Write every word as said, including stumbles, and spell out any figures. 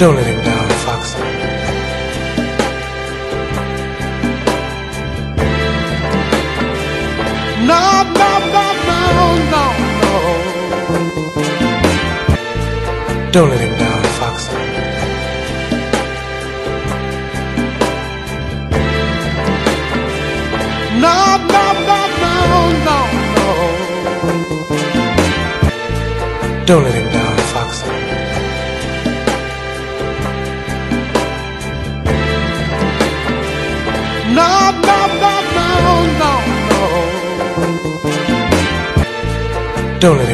Don't let him down, Foxy. No, no, no, no, no, no. Don't let him down, Foxy. No, no, no, no, no, no. Don't let him down, Foxy. No, no, no, no, no, no. Don't let